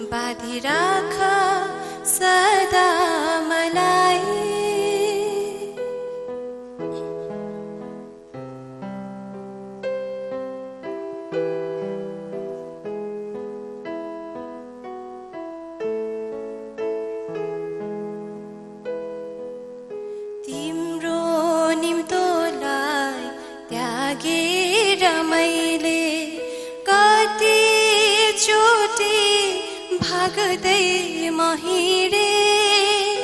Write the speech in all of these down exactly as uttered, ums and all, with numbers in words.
बाँधिराख सदा मलाई तिम्रो निम्तोलाई त्यागेर मैले कति चोटि भाग्दै म हिँडे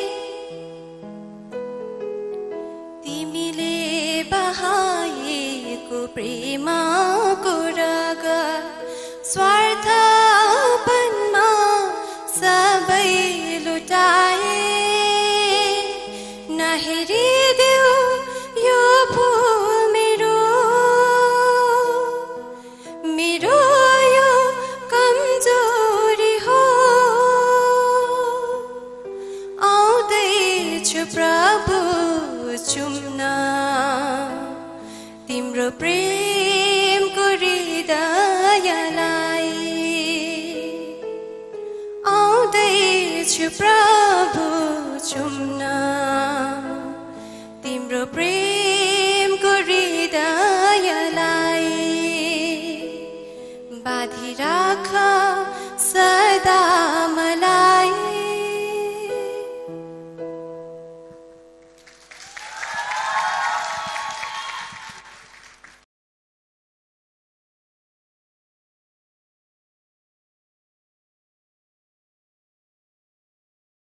तिमीले बहाएको प्रेमको रगत स्वार्थपनमा सबै लुटाए नहेरिदेऊ यो भूल मेरो मेरो यो कमजोरी हो आउँदैछु प्रभु चुम्न तिम्रो प्रेमको हृदयलाई आउँदैछु प्रभु चुम्न तिम्रो प्रेमको हृदयलाई बाँधिराख